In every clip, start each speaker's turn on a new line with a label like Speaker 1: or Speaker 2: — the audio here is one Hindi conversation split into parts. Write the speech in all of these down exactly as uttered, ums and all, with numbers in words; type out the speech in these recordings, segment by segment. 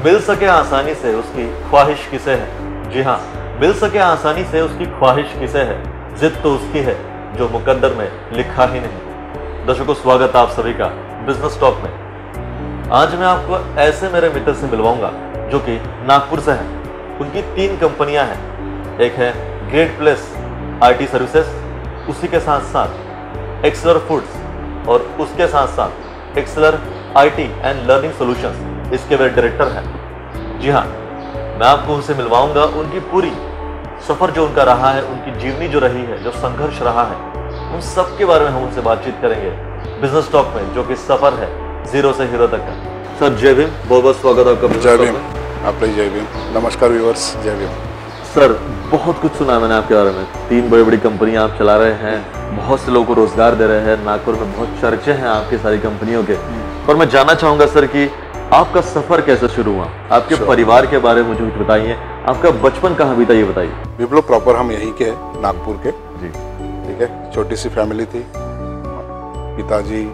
Speaker 1: मिल सके आसानी से उसकी ख्वाहिश किसे है। जी हाँ, मिल सके आसानी से उसकी ख्वाहिश किसे है, जिद तो उसकी है जो मुकद्दर में लिखा ही नहीं। दर्शकों, स्वागत आप सभी का बिजनेस टॉक में। आज मैं आपको ऐसे मेरे मित्र से मिलवाऊंगा जो कि नागपुर से हैं। उनकी तीन कंपनियां हैं। एक है ग्रेट प्लेस आईटी सर्विसेज, उसी के साथ साथ एक्सेलर फूड्स और उसके साथ साथ एक्सेलर आईटी एंड लर्निंग सॉल्यूशंस, इसके वे डायरेक्टर हैं। जी हाँ, मैं आपको उनसे मिलवाऊंगा। उनकी पूरी सफर जो उनका रहा है, उनकी जीवनी जो रही है, जो संघर्ष रहा है, उन सब के बारे में हम उनसे बातचीत करेंगे बिजनेस टॉक में, जो कि सफर है जीरो से हीरो तक का। सर जय भीम, बहुत बहुत स्वागत आपका।
Speaker 2: जय भीम, आप जय भीम। नमस्कार व्यूअर्स, जय भीम।
Speaker 1: सर, बहुत कुछ सुना मैंने आपके बारे में। तीन बड़ी बड़ी कंपनियां आप चला रहे हैं, बहुत से लोगों को रोजगार दे रहे हैं। नागपुर में बहुत चर्चे हैं आपकी सारी कंपनियों के। और मैं जानना चाहूंगा सर कि आपका सफर कैसे शुरू हुआ, आपके परिवार के बारे में मुझे कुछ बताइए। आपका बचपन कहाँ बीता ये बताइए।
Speaker 2: विप्लव प्रॉपर हम यहीं के हैं, नागपुर के।
Speaker 1: जी
Speaker 2: ठीक है, छोटी सी फैमिली थी। पिताजी,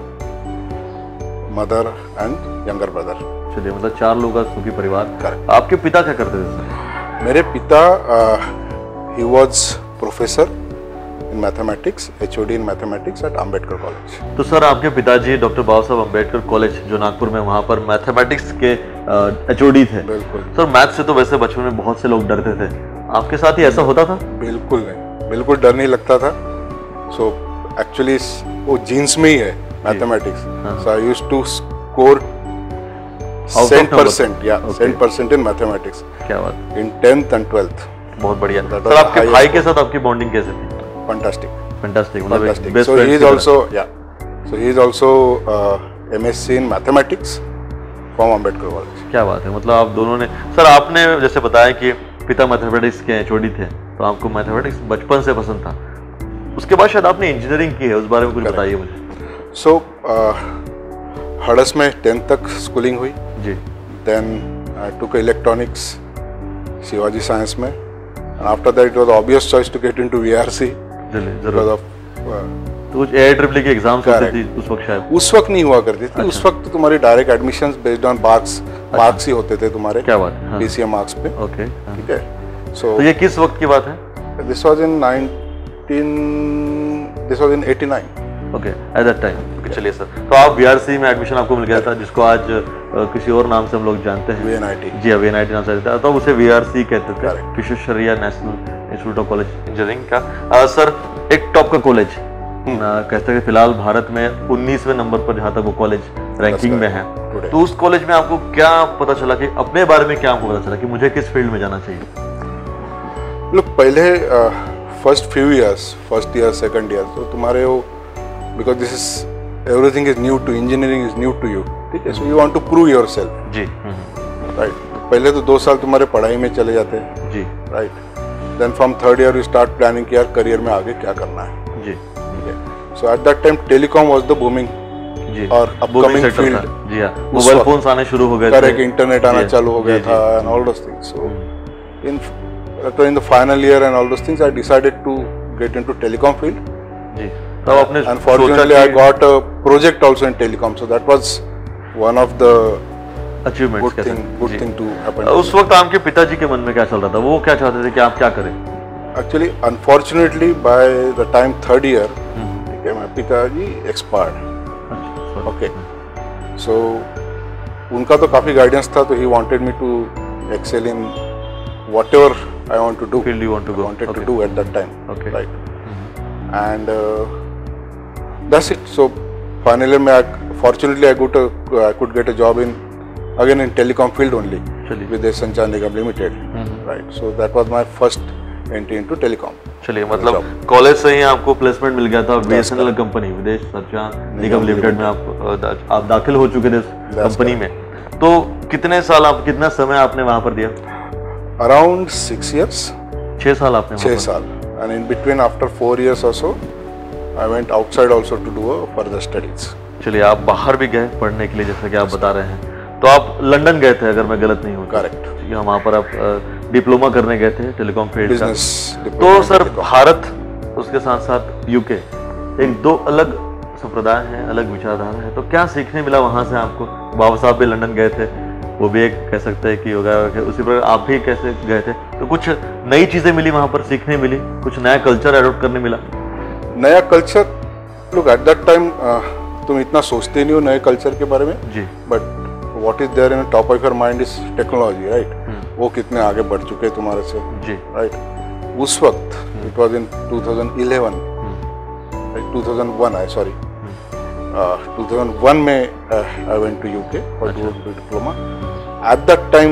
Speaker 2: मदर एंड यंगर ब्रदर।
Speaker 1: चलिए, मतलब चार लोग का सुखी परिवार।
Speaker 2: करेक्ट।
Speaker 1: आपके पिता क्या करते थे सर?
Speaker 2: मेरे पिता he was professor in mathematics, HOD in mathematics at Ambedkar college.
Speaker 1: तो सर, आपके पिताजी डॉक्टर बाबा साहब अम्बेडकर कॉलेज जो नागपुर में, वहाँ पर मैथमेटिक्स के एचओडी थे।
Speaker 2: बिल्कुल
Speaker 1: सर, मैथ से तो वैसे बचपन में बहुत से लोग डरते थे, आपके साथ ही ऐसा होता था?
Speaker 2: बिल्कुल नहीं, बिल्कुल डर नहीं लगता था। सो एक्चुअली वो जीन्स में ही है mathematics. So I used to score cent percent या सेंट परसेंट इन मैथमेटिक्स।
Speaker 1: क्या बात,
Speaker 2: इन टेंथ एंड ट्वेल्थ।
Speaker 1: बहुत बढ़िया। सर, आपके भाई के साथ आपकी बॉन्डिंग कैसे थी?
Speaker 2: Fantastic.
Speaker 1: Fantastic.
Speaker 2: Fantastic. So he is also yeah. So he is also uh, M S c in mathematics from Ambedkar College.
Speaker 1: क्या बात है, मतलब आप दोनों ने। सर, आपने जैसे बताया कि पिता मैथमेटिक्स के एचओडी थे, तो आपको मैथमेटिक्स बचपन से पसंद था। उसके बाद शायद आपने इंजीनियरिंग की है, उस बारे में कुछ बताइए मुझे।
Speaker 2: So uh, हड़स में टेंथ तक स्कूलिंग हुई
Speaker 1: जी।
Speaker 2: Then I took electronics, Shivaji science में। After that it was obvious choice to get into V R C.
Speaker 1: जरूर। तो कुछ ए ट्रिपल की एग्जाम्स होती थी उस वक्त शायद?
Speaker 2: उस वक्त नहीं हुआ करती थी। उस वक्त तो तुम्हारी direct admissions based on marks marks ही होते थे तुम्हारे।
Speaker 1: क्या बात है?
Speaker 2: पीसीएम मार्क्स पे।
Speaker 1: ओके,
Speaker 2: ठीक है। सो
Speaker 1: तो ये किस वक्त की बात है?
Speaker 2: This was in nineteen this was in eighty nine.
Speaker 1: Okay, at that time. चलिए सर, तो आप वीआरसी में एडमिशन आपको मिल गया था, जिसको आज किसी और नाम से हम लोग जानते हैं, वीएनआईटी। जी हाँ, वीएनआईटी नाम से था, तो उसे वीआरसी कहते थे, Visvesvaraya national institute of college engineering का। आ, सर, एक टॉप का कॉलेज कहते हैं फिलहाल भारत में उन्नीसवें नंबर पर जहाँ तक वो कॉलेज रैंकिंग में है। तो उस कॉलेज में आपको क्या पता चला कि अपने बारे में क्या आपको पता चला कि मुझे किस फील्ड में जाना चाहिए?
Speaker 2: लोग पहले first few years, first year second year, तो तुम्हारे वो because this is everything is new to, engineering is new to you. ठीक है, so you want to prove yourself.
Speaker 1: जी,
Speaker 2: राइट। पहले तो दो साल तुम्हारे पढ़ाई में चले जाते हैं।
Speaker 1: जी,
Speaker 2: right. Then from third year you start planning कि यार करियर में आगे क्या करना है।
Speaker 1: जी,
Speaker 2: ठीक है। So at that time telecom was the booming और अपकमिंग फील्ड।
Speaker 1: जी हां, मोबाइल फोन्स आने शुरू हो गए थे,
Speaker 2: करेक्ट, इंटरनेट आना चालू हो गया था and all those things. So in तो in the final year and all those things I decided to get into telecom field.
Speaker 1: जी, तो आपने
Speaker 2: unfortunately I got a project also in telecom, so that was one of the
Speaker 1: achievements.
Speaker 2: Good thing good thing to happen.
Speaker 1: उस वक्त आपके पिताजी के मन में क्या चल रहा था? वो क्या चाहते थे कि आप क्या करें?
Speaker 2: Actually unfortunately by the time third year, ठीक है, मेरे पिताजी एक्सपायर्ड। ओके, सो उनका तो काफी गाइडेंस था, तो he wanted me to excel in whatever I want to do,
Speaker 1: field you want to go,
Speaker 2: wanted to do at that time.
Speaker 1: Okay,
Speaker 2: right. And that's it. So finally मैं fortunately I got a I could get a job in again in telecom field only with the Sanchar Nigam Limited. Right. So that was my first entry into telecom.
Speaker 1: चलिए, मतलब कॉलेज से ही आपको प्लेसमेंट मिल गया था बीएसएनएल कंपनी, विदेश संचार निगम लिमिटेड में आप आप दाखिल हो चुके थे कंपनी में। तो कितने साल आप कितना समय आपने वहाँ पर दिया?
Speaker 2: Around six years.
Speaker 1: छह साल आपने?
Speaker 2: छह साल। And in between after four years or so, I went outside also to do a further studies.
Speaker 1: चलिए, आप बाहर भी गए पढ़ने के लिए, जैसा कि आप बता रहे हैं। तो आप लंदन गए थे अगर मैं गलत नहीं हूँ?
Speaker 2: करेक्ट।
Speaker 1: वहाँ पर आप डिप्लोमा करने गए थे टेलीकॉम फील्ड का।
Speaker 2: तो
Speaker 1: सर, भारत उसके साथ साथ यूके, एक दो अलग संप्रदाय हैं, अलग विचारधारा है, तो क्या सीखने मिला वहाँ से आपको? बाबा साहब भी लंदन गए थे, वो भी एक कह सकते हैं कि होगा। उसी पर आप भी कैसे गए थे, तो कुछ नई चीज़ें मिली वहाँ पर, सीखने मिली, कुछ नया कल्चर एडॉप्ट करने मिला?
Speaker 2: नया कल्चर, लोग एट दैट टाइम तुम इतना सोचते नहीं हो नए कल्चर के बारे में जी, but what is there in top of your mind is technology, right. वो कितने आगे बढ़ चुके हैं तुम्हारे से जी, राइट। उस वक्त it was in two thousand eleven, two thousand one I sorry two thousand one में I went to UK for diploma. At that time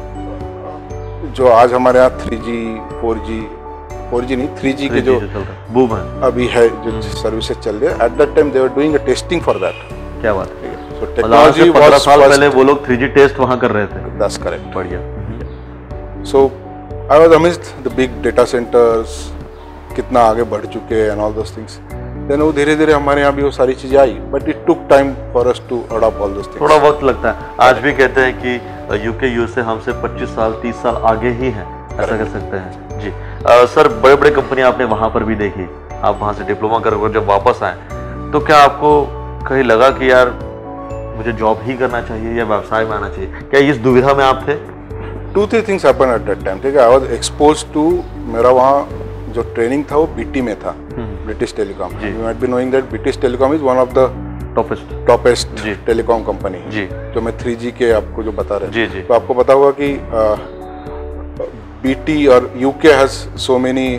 Speaker 2: जो आज हमारे यहाँ three G four G four G नहीं थ्री जी के जो बूम है अभी है, जो सर्विसेज चल रही है, at that time they were doing a testing for that. क्या बात है। सो टेक्नोलॉजी
Speaker 1: पंद्रह साल पहले वो लोग थ्री जी टेस्ट वहां कर रहे थे।
Speaker 2: दैट्स करेक्ट,
Speaker 1: बढ़िया।
Speaker 2: So I was amazed the big data centres कितना आगे बढ़ चुके हैं एंड ऑल दोस थिंग्स। देन वो धीरे धीरे हमारे यहाँ भी वो सारी चीजें आई, but it took time for us to adopt all those things.
Speaker 1: थोड़ा वक्त लगता है। आज भी कहते हैं कि यूके यूएसए हमसे पच्चीस साल तीस साल आगे ही हैं, ऐसा कह सकते हैं जी। आ, सर बड़े बड़े कंपनी आपने वहाँ पर भी देखी, आप वहाँ से डिप्लोमा कर जब वापस आए तो क्या आपको कहीं लगा कि यार मुझे जॉब ही करना चाहिए या व्यवसाय में आना चाहिए? क्या इस दुविधा में आप थे?
Speaker 2: Two three things happen at that time, ठीक है। आई वाज एक्सपोज्ड टू, मेरा वहाँ जो ट्रेनिंग था वो बीटी में था, British telecom. You might be knowing that British telecom is one of the toppest toppest telecom company जी, जो मैं थ्री जी के आपको जो बता रहे हैं। तो आपको पता होगा कि बीटी और UK has so many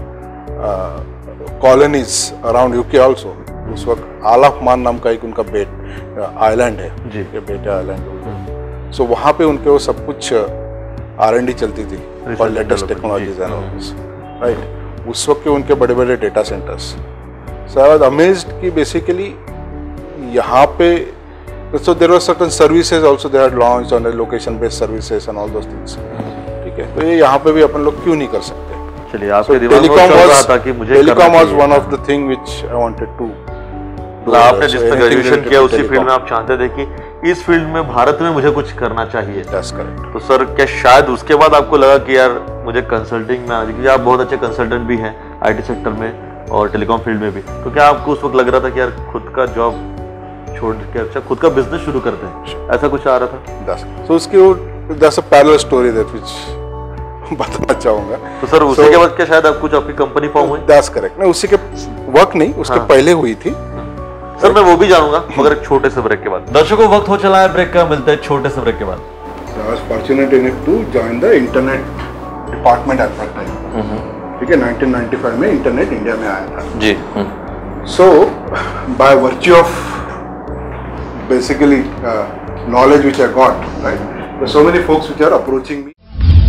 Speaker 2: colonies around UK also. उस वक्त आलाफ मान नाम का एक उनका बेट आइलैंड है जी, बेटा आइलैंड। सो वहाँ पे उनके वो सब कुछ आर एंड डी चलती थी for latest technologies and all this, right. उस वक्त के उनके बड़े बड़े data centres. So I was amazed कि बेसिकली यहाँ पे so there were certain services also they had launched on a location based services and all those things, ठीक है। तो ये यहाँ पे भी अपन लोग क्यों नहीं कर सकते?
Speaker 1: चलिए, आपके दिमाग में चल रहा था कि मुझे
Speaker 2: telecom was one of the thing which I wanted to.
Speaker 1: आपने जिस पे ग्रेजुएशन किया उसी फील्ड में आप चाहते थे कि इस फील्ड में भारत में मुझे कुछ करना चाहिए।
Speaker 2: That's correct.
Speaker 1: तो सर क्या शायद उसके बाद आपको लगा कि यार मुझे कंसल्टिंग में आना चाहिए, क्योंकि आप बहुत अच्छे कंसल्टेंट भी हैं आईटी सेक्टर में और टेलीकॉम फील्ड में भी। तो क्या आपको उस वक्त लग रहा था कि यार खुद का जॉब छोड़ के अच्छा खुद का बिजनेस शुरू करते हैं, ऐसा कुछ आ रहा था?
Speaker 2: दैट्स सो उसकी वो that's a parallel story that which बताना चाहूंगा।
Speaker 1: तो सर उसी so, के बाद क्या शायद आप कुछ आपकी कंपनी फॉर्म हुई?
Speaker 2: That's correct. नहीं, उसी के वर्क नहीं, उसके हाँ. पहले हुई थी।
Speaker 1: सर मैं वो भी जानूंगा, मगर एक छोटे से ब्रेक के बाद। दर्शकों वक्त हो चला है ब्रेक का, मिलते हैं छोटे से ब्रेक के बाद।
Speaker 2: So I was fortunate enough to join the internet department at that time, ठीक है। नाइनटीन नाइंटी फाइव में इंटरनेट इंडिया में आया था
Speaker 1: जी।
Speaker 2: So by virtue of basically uh, knowledge which I got, right? There's so many folks which are approaching me.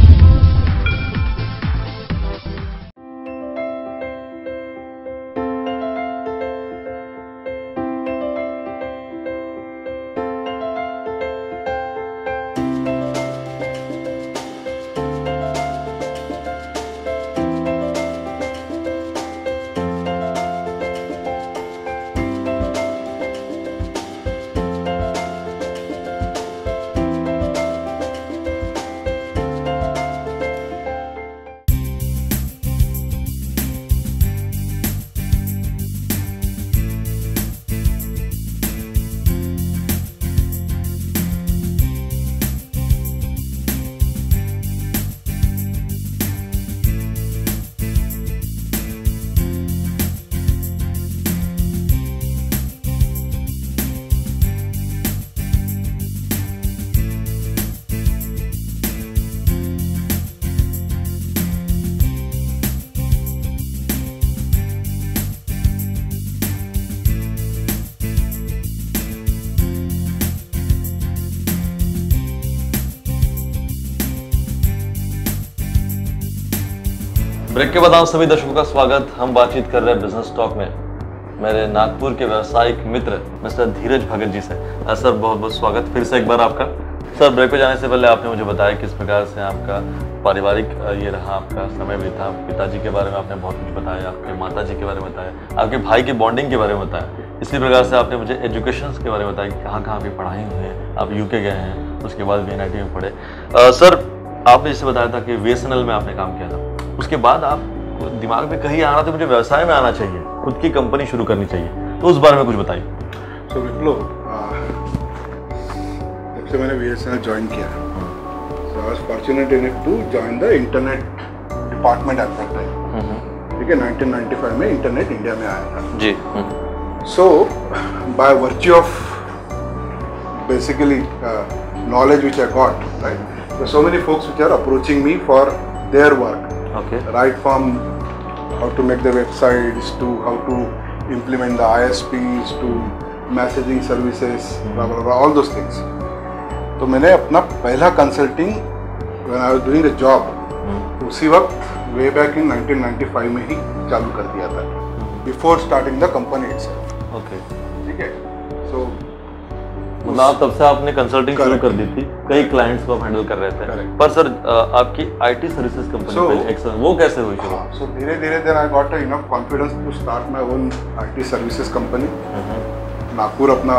Speaker 1: Break के बाद आप सभी दर्शकों का स्वागत। हम बातचीत कर रहे हैं बिजनेस टॉक में मेरे नागपुर के व्यावसायिक मित्र मिस्टर धीरज भगत जी से। सर बहुत बहुत स्वागत फिर से एक बार आपका। सर ब्रेक पे जाने से पहले आपने मुझे बताया किस प्रकार से आपका पारिवारिक ये रहा, आपका समय भी था। पिताजी के बारे में आपने बहुत कुछ बताया, आपके माता जी के बारे में बताया, आपके भाई की बॉन्डिंग के बारे में बताया। इसी प्रकार से आपने मुझे एजुकेशन के बारे में बताया कि कहाँ कहाँ आपकी पढ़ाई हुई है। आप यूके गए हैं, उसके बाद वी एन आई टी में पढ़े। आ, सर आपने जैसे बताया था कि वी एस एन एल में आपने काम किया था, उसके बाद आप दिमाग में कहीं आ रहा था मुझे व्यवसाय में आना चाहिए, खुद की कंपनी शुरू करनी चाहिए, तो उस बारे में कुछ बताइए।
Speaker 2: सो विप्लो, से मैंने B S N L join किया। So I was fortunate enough to join the internet department at that time. ठीक है, नाइनटीन नाइंटी फाइव में इंटरनेट इंडिया में आया था
Speaker 1: जी।
Speaker 2: So by virtue of basically knowledge which I got, right? There are so many folks which are approaching me for their work.
Speaker 1: Okay.
Speaker 2: Right from how to make the websites to how to implement the I S Ps to messaging services, blah blah blah, all those things. तो मैंने अपना पहला consulting when I was doing a job उसी वक्त way back in nineteen ninety five में ही चालू कर दिया था, before starting the company itself.
Speaker 1: Okay.
Speaker 2: ठीक है, so
Speaker 1: मतलब आप तब से आपने कंसल्टिंग शुरू कर दी थी, कई क्लाइंट्स को आप हैंडल कर रहे थे। Correct. पर सर आपकी आईटी सर्विसेज कंपनी so, पे वो कैसे हुई शुरू?
Speaker 2: सो धीरे धीरे then I got enough confidence to start my own IT services company. Nagpur अपना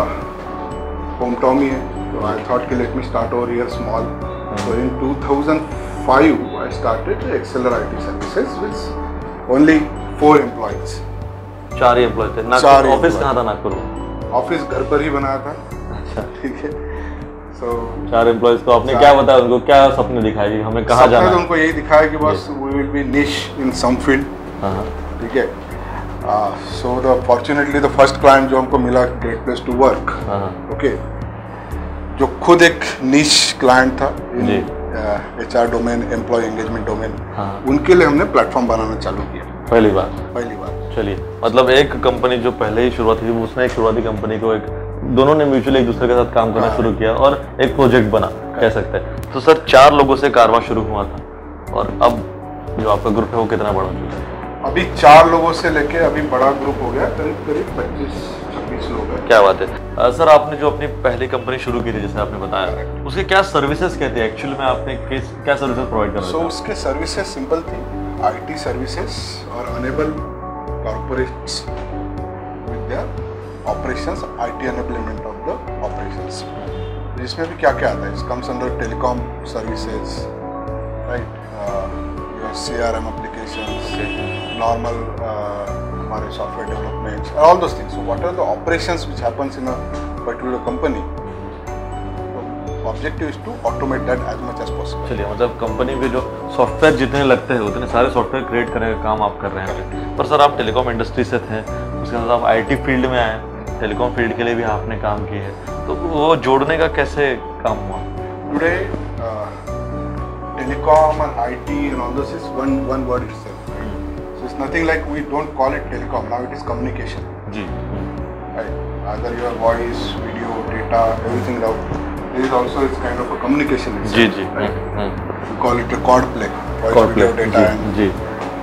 Speaker 2: होम टाउन ही है, तो आई थॉट कि let me start over here small. So in two thousand five I started Excelr IT services with only four employees.
Speaker 1: चार ही एम्प्लॉय थे। नागपुर ऑफिस कहाँ था? नागपुर में
Speaker 2: ऑफिस घर पर ही बनाया था। ठीक है, सो so,
Speaker 1: चार एम्प्लॉइज को आपने क्या बताया, उनको क्या सपने दिखाए, हमें कहाँ जाना है?
Speaker 2: उनको यही दिखाया कि बस वी विल बी निश इन सम फील्ड। ठीक है, so the fortunately the first client जो हमको मिला, great place to work, okay, जो खुद एक निश क्लाइंट था in H R domain, employee engagement domain, उनके लिए हमने प्लेटफॉर्म बनाना चालू किया
Speaker 1: पहली बार
Speaker 2: पहली बार
Speaker 1: चलिए, मतलब एक कंपनी जो पहले ही शुरुआत हुई, उसने एक शुरुआती कंपनी को एक दोनों ने म्यूचुअली एक दूसरे के साथ काम करना शुरू किया और एक प्रोजेक्ट बना, कह सकते हैं। तो सर चार लोगों से कारवां शुरू हुआ था, और अब जो आपका ग्रुप है वो कितना बड़ा हो चुका है?
Speaker 2: अभी चार लोगों से लेके अभी बड़ा ग्रुप हो गया, करीब करीब पच्चीस छब्बीस लोग हैं।
Speaker 1: क्या बात है। आ, सर आपने जो अपनी पहली कंपनी शुरू की थी, जैसे आपने बताया, उसके क्या सर्विसेज कहते हैं एक्चुअली में, आपने क्या सर्विसेज प्रोवाइड कर रहे थे?
Speaker 2: सो उसके सर्विसेज सिंपल थी, आईटी सर्विसेज और enable corporates with their operations, I T enablement of the operations. इसमें भी क्या क्या आता है? It comes under telecom services, right? Uh, your C R M applications, normal uh, हमारे software developments, all those things. So what are the operations which happens in a particular company? The objective is to automate that as much as possible.
Speaker 1: चलिए, मतलब कंपनी में जो सॉफ्टवेयर जितने लगते हैं उतने सारे सॉफ्टवेयर क्रिएट करने का काम आप कर रहे हैं। पर सर आप टेलीकॉम इंडस्ट्री से थे, उसके बाद आप आईटी फील्ड में आए, टेलीकॉम फील्ड के लिए भी आपने काम किया है, तो वो जोड़ने का कैसे काम हुआ?
Speaker 2: Today telecom and IT and all this is one one word itself, so it's nothing like we don't call it telecom, now it is communication. जी, right, either your voice, video, data, everything out, there is also it's kind of a communication. जी जी, we call it a quad play, voice, video, data and G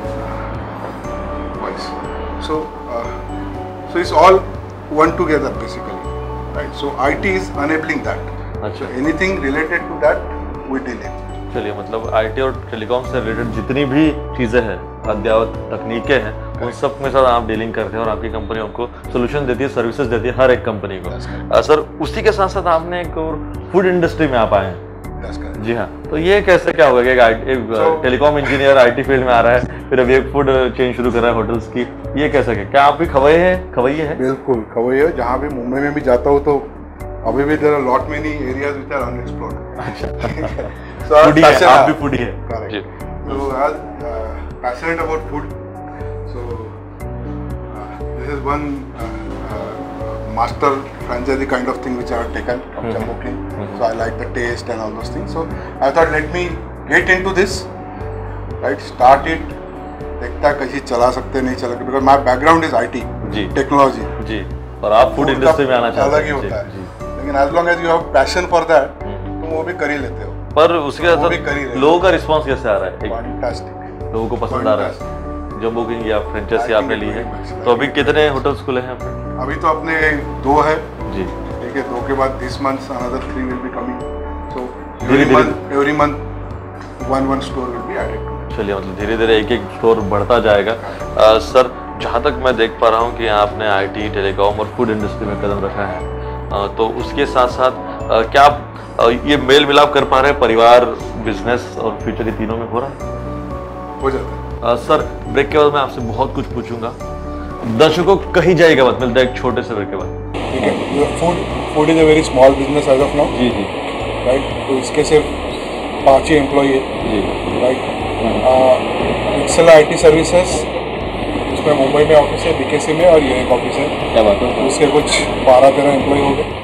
Speaker 2: voice. So so it's all one together basically, right? So I T is enabling that. अच्छा. So anything related to that we deal in.
Speaker 1: चलिए, मतलब आईटी और टेलीकॉम से रिलेटेड जितनी भी चीजें हैं, अद्ययावत तकनीकें हैं, उन सब के साथ आप डीलिंग करते हैं और आपकी कंपनी आपको सोल्यूशन देती है, सर्विसेज देती है हर एक कंपनी को। आ, सर उसी के साथ साथ आपने एक और फूड इंडस्ट्री में आप आए हैं। जी हाँ, तो ये कैसे क्या होगा कि एक टेलीकॉम इंजीनियर आईटी फील्ड में आ रहा है, फिर अभी एक फूड चेन शुरू कर रहा है होटल्स की, ये कैसे क्या, क्या आप भी खवैये हैं? खवैये हैं?
Speaker 2: बिल्कुल खवैये है। जहाँ भी मुंबई में भी जाता हूँ तो अभी भी there are lot many areas which are unexplored. अच्छा, सो फूडी है, आप भी फूडी है? Correct. So as uh, passionate about food, so uh, this is one uh, uh, master franchisee kind of thing which I have taken from mm-hmm. Jammu King. Mm-hmm. So I like the taste and all those things. So I thought let me get into this, right? Start it. देखता कैसे चला सकते नहीं चला, because my background is I T, technology.
Speaker 1: जी. और आप फूड इंडस्ट्री में आना चाहते हैं? अलग ही होता है.
Speaker 2: लेकिन as long as you have passion for that, तुम वो भी कर ही लेते हो.
Speaker 1: पर उसके साथ लोगों का रिस्पांस कैसे आ रहा है?
Speaker 2: फैंटास्टिक,
Speaker 1: लोगों को पसंद आ रहा है। जम्मू किंग या फ्रेंचाइजी आपने ली है, तो अभी कितने होटल्स खुले हैं आपने?
Speaker 2: अभी तो अपने दो है
Speaker 1: जी,
Speaker 2: ठीक है। दो के बाद this month another three will be coming, so every month every month one one store will be added.
Speaker 1: चलिए, मतलब धीरे धीरे एक एक स्टोर बढ़ता जाएगा। आ, सर जहाँ तक मैं देख पा रहा हूँ कि आपने आईटी, टेलीकॉम और फूड इंडस्ट्री में कदम रखा है, आ, तो उसके साथ साथ आ, क्या आप ये मेल मिलाप कर पा रहे हैं? परिवार, बिजनेस और फ्यूचर, ये तीनों में हो रहा है?
Speaker 2: हो जाता है।
Speaker 1: आ, सर ब्रेक के बाद मैं आपसे बहुत कुछ पूछूंगा, दर्शकों को कहीं जाएगा मत, मिलता है एक छोटे से ब्रेक के बाद।
Speaker 2: ठीक है। Food food is a very small business as of now.
Speaker 1: जी जी।
Speaker 2: राइट। तो इसके सिर्फ पाँच ही एम्प्लॉई है, right. Excel I T services, उसमें मुंबई में ऑफिस है, बीकेसी में, और ये एक ऑफिस है।
Speaker 1: क्या बात है।
Speaker 2: उसके कुछ बारह तेरह एम्प्लॉय हो गए।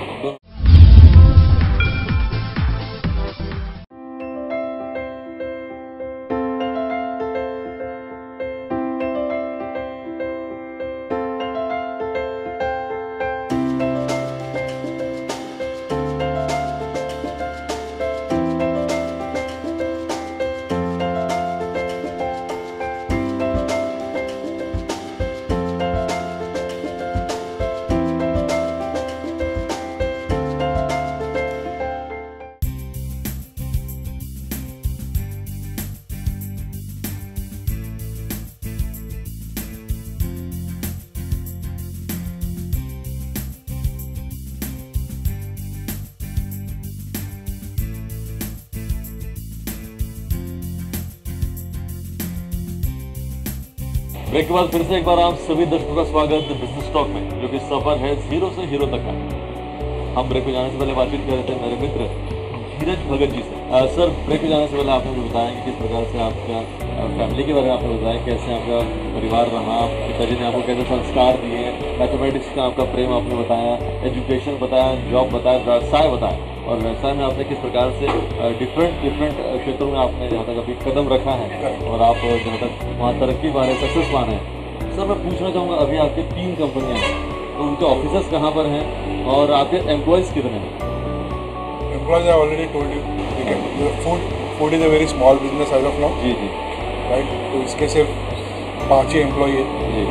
Speaker 1: ब्रेक के बाद फिर से एक बार आप सभी दर्शकों का स्वागत बिजनेस टॉक में, जो कि सफर है जीरो से हीरो तक का। हम ब्रेक में जाने से पहले बातचीत कर रहे थे मेरे मित्र धीरज भगत जी से। आ, सर, ब्रेक में जाने से पहले आपने मुझे बताया कि किस प्रकार से आपका फैमिली के बारे में आपने बताया, कैसे आपका परिवार रहा, पिताजी ने आपको कैसे संस्कार दिए, मैथमेटिक्स का आपका प्रेम आपने बताया, एजुकेशन बताया, जॉब बताया, व्यवसाय बताया, और व्यवसाय में आपने किस प्रकार से डिफरेंट डिफरेंट क्षेत्रों में आपने जहाँ तक अभी कदम रखा है और आप जहाँ तक वहाँ तरक्की पा रहे, सक्सेस पा रहे हैं। सर, मैं पूछना चाहूँगा, अभी आपके तीन कंपनियाँ हैं, तो उनके ऑफिसर्स कहाँ पर हैं और आपके एम्प्लॉयज़ कितने हैं?
Speaker 2: Employees I already told you, ठीक है। Food food is a very small business as of now.
Speaker 1: जी जी,
Speaker 2: राइट। तो इसके सिर्फ पाँच ही एम्प्लॉय है,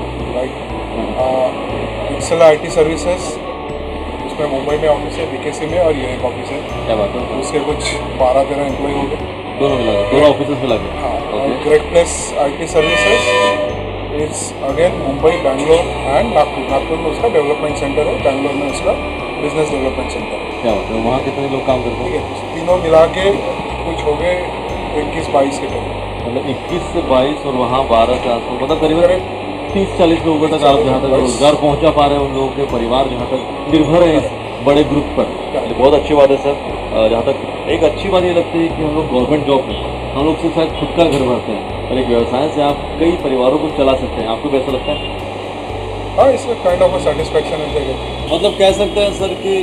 Speaker 2: right. Excel I T services, उसमें मुंबई में ऑफिस है, बीकेसी में, और ये एक ऑफिस है।
Speaker 1: क्या बात है।
Speaker 2: उसके कुछ बारह तेरह एम्प्लॉय हो गए,
Speaker 1: दोनों मिला के, दोनों ऑफिस मिला के।
Speaker 2: हाँ। और great place I T services it's again Mumbai, Bangalore and Nagpur. Nagpur में उसका डेवलपमेंट सेंटर है, बैंगलोर में उसका बिजनेस डेवलपमेंट सेंटर है।
Speaker 1: क्या बात है। वहाँ कितने लोग काम करते हैं?
Speaker 2: ठीक है, तीनों मिला के कुछ हो गए इक्कीस बाईस के करीब।
Speaker 1: मतलब इक्कीस से बाईस और वहाँ बारह से आसपास, मतलब करीबन तीस चालीस लोगों तक आप जहाँ तक रोजगार पहुँचा पा रहे हैं, उन लोगों के परिवार जहाँ तक निर्भर है इस बड़े ग्रुप पर। बहुत अच्छी बात है सर। जहाँ तक एक अच्छी बात ये लगती है कि हम लोग गवर्नमेंट जॉब में हम लोग सिर्फ शायद खुद का घर भरते हैं, और एक व्यवसाय से आप कई परिवारों को चला सकते हैं। आपको कैसा लगता है?
Speaker 2: हाँ, इसमें काइंड ऑफ सेटिस्फैक्शन है।
Speaker 1: मतलब कह सकते हैं सर कि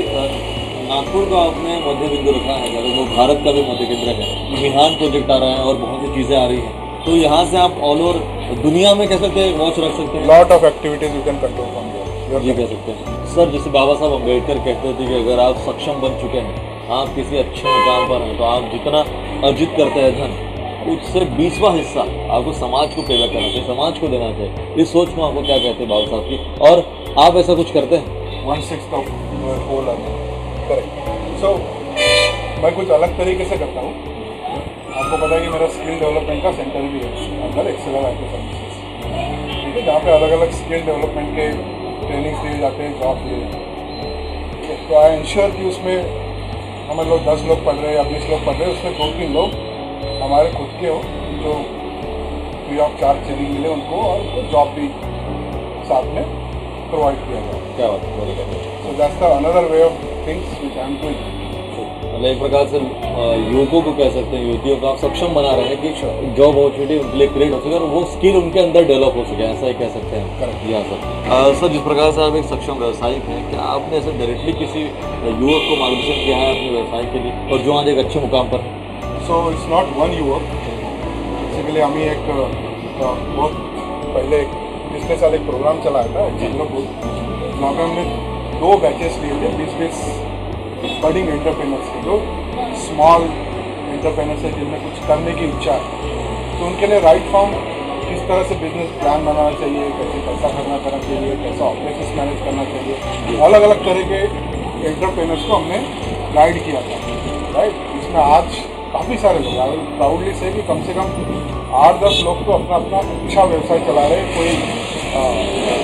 Speaker 1: नागपुर को आपने मध्य बिंदु रखा है, अगर वो भारत का भी मध्य केंद्र है। मिहान प्रोजेक्ट आ रहा है और बहुत सी चीज़ें आ रही हैं, तो यहाँ से आप ऑल ओवर दुनिया में कह सकते हैं वॉच रख सकते हैं।
Speaker 2: Lot of activities you can control from here,
Speaker 1: ये कह सकते हैं सर। जैसे बाबा साहब अम्बेडकर कहते थे कि अगर आप सक्षम बन चुके हैं, आप किसी अच्छे मुकाम पर हैं, तो आप जितना अर्जित करते हैं धन, उससे बीसवां हिस्सा आपको समाज को प्रेरित करना चाहिए, समाज को देना चाहिए। इस सोच को आपको क्या कहते हैं बाबा साहब की, और आप ऐसा कुछ करते हैं?
Speaker 2: One six of whole correct. So मैं कुछ अलग तरीके से करता हूँ। आपको पता है कि मेरा स्किल डेवलपमेंट का सेंटर भी है अंदर एक्सेल आई टी सर्विसेज, ठीक है, जहाँ पे अलग अलग स्किल डेवलपमेंट के ट्रेनिंग्स दिए जाते हैं, जॉब दिए जाते हैं। तो आई इंश्योर कि उसमें हमें लोग दस लोग पढ़ रहे हैं या बीस लोग पढ़ रहे हैं, उसमें दो तीन लोग हमारे खुद के हो जो फ्री ऑफ चार्ज ट्रेनिंग मिले उनको, और उनको जॉब भी साथ में प्रोवाइड किया जाए।
Speaker 1: क्या बात है।
Speaker 2: So that's the another way of things which I am doing.
Speaker 1: मतलब एक प्रकार से युवकों को कह सकते हैं, युवतियों को आप सक्षम बना रहे हैं कि जॉब अपॉर्चुनिटी उनके लिए क्रिएट हो सके और वो स्किल उनके अंदर डेवलप हो सके, ऐसा ही कह सकते हैं।
Speaker 2: करेक्ट।
Speaker 1: जी हाँ सर। सर, जिस प्रकार से आप एक सक्षम व्यवसायिक हैं, क्या आपने ऐसे डायरेक्टली किसी युवक को मार्गदर्शन किया है अपने व्यवसाय के लिए, और जो आज एक अच्छे मुकाम पर?
Speaker 2: सो इट्स नॉट वन युवक। बेसिकली हमें एक बहुत पहले पिछले साल एक प्रोग्राम चलाया था जहाँ पे हमने दो बैचेस लिए थे, बीस बीस बडिंग एंटरप्रेन्योर्स के, जो स्मॉल एंटरप्रेन्योर्स है जिनमें कुछ करने की इच्छा है। तो उनके लिए राइट फॉर्म किस तरह से बिजनेस प्लान बनाना चाहिए, कैसे पैसा खर्चना करना चाहिए, कैसा ऑपरेशंस मैनेज करना चाहिए, अलग अलग तरह के एंटरप्रेन्योर्स को हमने गाइड किया था, राइट। इसमें आज काफ़ी सारे लोग, आई विल प्राउडली से कि कम से कम आठ दस लोग तो अपना अपना अच्छा व्यवसाय चला रहे हैं। कोई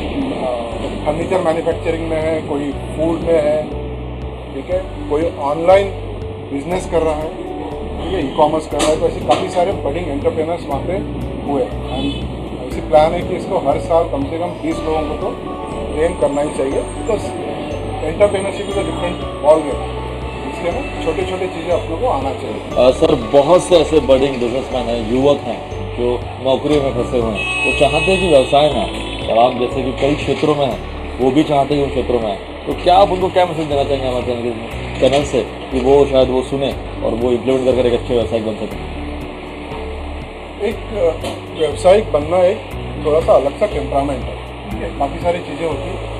Speaker 2: फर्नीचर मैन्युफैक्चरिंग में है, कोई फूड में है, ठीक है, कोई ऑनलाइन बिजनेस कर रहा है, ठीक है, ई कॉमर्स कर रहा है। तो ऐसे काफ़ी सारे बडिंग एंटरप्रेनर्स वहाँ पे हुए। एंड ऐसी प्लान है कि इसको हर साल कम से कम बीस लोगों को तो ट्रेन करना ही चाहिए, because entrepreneurship is a different ball game. इसलिए ना छोटे छोटे चीज़ें अपने को आना चाहिए।
Speaker 1: आ, सर बहुत से ऐसे बर्डिंग बिजनेसमैन हैं, युवक हैं जो नौकरी में फंसे हुए हैं, वो चाहते हैं कि व्यवसाय में आए, और आप जैसे कि कई क्षेत्रों में हैं वो भी चाहते हैं कि उन क्षेत्रों में आए, तो क्या आप उनको क्या मैसेज देना चाहेंगे हमारे चैनल चैनल से कि वो शायद वो सुने और वो इम्प्लीमेंट कर कर एक अच्छे व्यवसायिक बन सकें?
Speaker 2: एक व्यवसायिक बनना एक थोड़ा सा अलग सा टेम्परामेंट है, ठीक है, काफ़ी सारी चीज़ें होती हैं।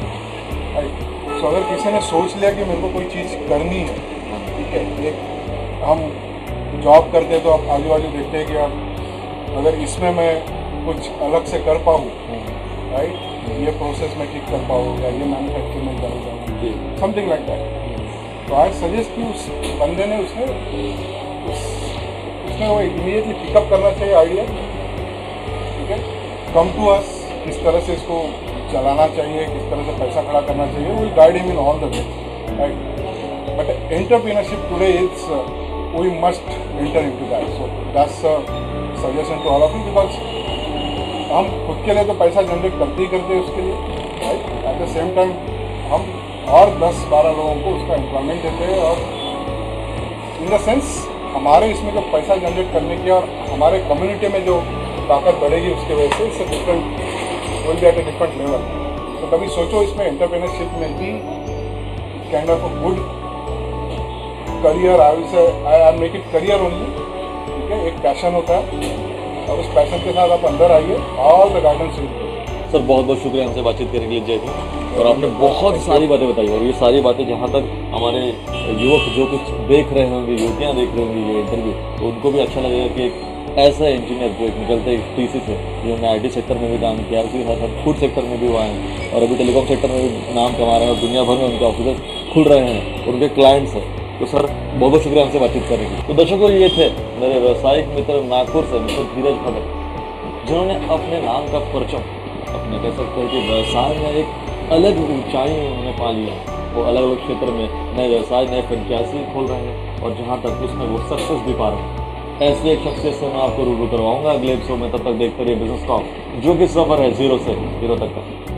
Speaker 2: सो अगर किसी ने सोच लिया कि मेरे को कोई चीज़ करनी है, ठीक है, एक हम जॉब करते हैं तो आप आजू बाजू देखते हैं कि आप अगर इसमें मैं कुछ अलग से कर पाऊँ, राइट, ये प्रोसेस में ठीक कर पाऊँ या ये मैन्युफैक्चरिंग में कर पाऊँ, समथिंग लाइक दैट, तो आई सजेस्ट कि उस बंदे ने उसने उस उसने वो इमीडिएटली पिकअप करना चाहिए आइडिया, ठीक है, कम टू अस, किस तरह से इसको चलाना चाहिए, किस तरह से पैसा खड़ा करना चाहिए, will guide him in all the way, right, but entrepreneurship today is we must enter into that, so that's suggestion to all of you, because हम खुद के लिए तो पैसा जनरेट करते ही करते हैं उसके लिए, right, at the same time हम और दस बारह लोगों को उसका एम्प्लॉयमेंट देते हैं, और इन द सेंस हमारे इसमें जो पैसा जनरेट करने की और हमारे कम्युनिटी में जो ताकत बढ़ेगी उसके वजह से इससे different will be at a different level. तो कभी सोचो इसमें एंटरप्रेन्योरशिप में भी kind of a good career, I will say I I make it career only, ठीक है, एक पैशन होता है और उस पैशन के साथ आप अंदर आइए, all the guidance will. Sir बहुत बहुत शुक्रिया हमसे बातचीत करने के लिए, जय हिंद। और आपने बहुत सारी बातें बताई, और ये सारी बातें जहाँ तक हमारे युवक जो कुछ देख रहे होंगे, युवतियाँ देख रही होंगी ये इंटरव्यू, तो उनको भी अच्छा लगेगा कि एक ऐसा इंजीनियर जो एक निकलते टीसी से, जिन्होंने आईटी सेक्टर में भी काम किया, उसके साथ साथ फूड सेक्टर में भी वो आए हैं और अभी टेलीकॉम सेक्टर में भी नाम कमा रहे हैं और दुनिया भर में उनके ऑफिस खुल रहे हैं, उनके क्लाइंट्स हैं। तो सर बहुत बहुत शुक्रिया हमसे बातचीत करने की। तो दर्शकों, ये थे मेरे व्यवसायिक मित्र नागपुर से मिस्टर धीरज भगत, जिन्होंने अपने नाम का परचम, अपने कह सकते हैं कि व्यवसाय में एक अलग ऊंचाई उन्होंने पा लिया। वो अलग अलग क्षेत्र में नए व्यवसाय, नए फ्रेंचाइजी खोल रहे हैं और जहाँ तक उसमें वो सक्सेस भी पा रहे हैं। ऐसे एक शख्सियत से मैं आपको रूबरू करवाऊंगा अगले एपिसोड में। तब तक देखते रहिए बिजनेस टॉक, जो कि सफर है जीरो से हीरो तक का।